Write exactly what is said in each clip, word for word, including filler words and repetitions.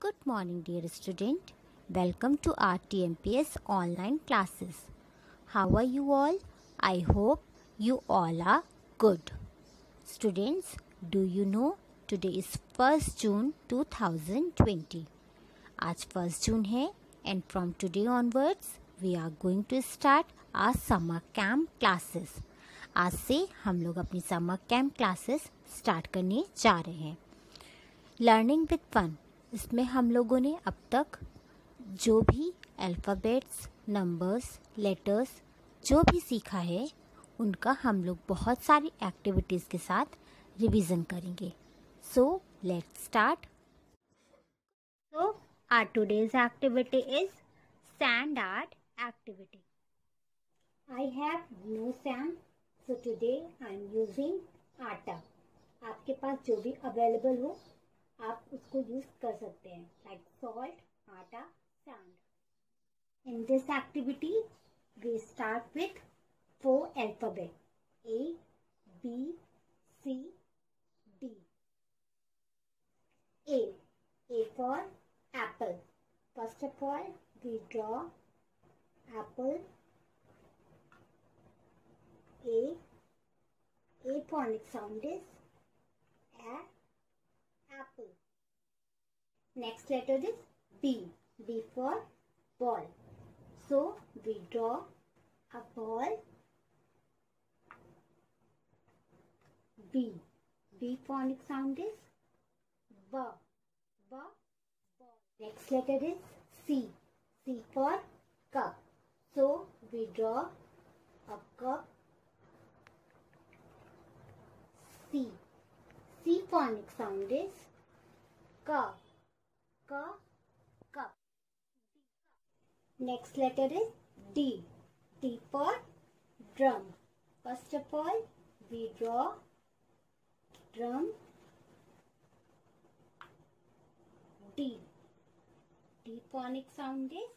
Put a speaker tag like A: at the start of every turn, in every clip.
A: Good morning, dear student. Welcome to our T M P S online classes. How are you all? I hope you all are good. Students, do you know today is first June two thousand twenty. आज first June है and from today onwards we are going to start our summer camp classes. आज से हम लोग अपनी summer camp classes start करने जा रहे हैं. लर्निंग विद फन, इसमें हम लोगों ने अब तक जो भी अल्फ़ाबेट्स, नंबर्स, लेटर्स जो भी सीखा है उनका हम लोग बहुत सारी एक्टिविटीज़ के साथ रिवीजन करेंगे. So let's start. So our today's activity is sand art activity. I have no sand, so today I am using atta. आपके पास जो भी अवेलेबल हो आप उसको यूज कर सकते हैं, like salt, atta, sand. In this activity we start with four alphabet A B C D. A A for apple. First of all we draw apple. A A phonic sound is a. Apple. Next letter is B. B for ball. So we draw a ball. B. B phonic sound is B. B. Ball. Next letter is C. C for cup. So we draw a cup. C. C phonic sound is Ka. Ka. Cup. Next letter is D. D for drum. First of all, we draw drum. D. D phonic sound is.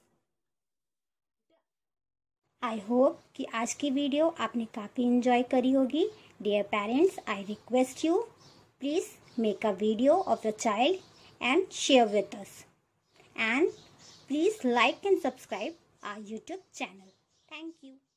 A: I hope कि आज की video आपने काफ़ी enjoy करी होगी. Dear parents, I request you, please make a video of your child and share with us. And please like and subscribe our YouTube channel. Thank you.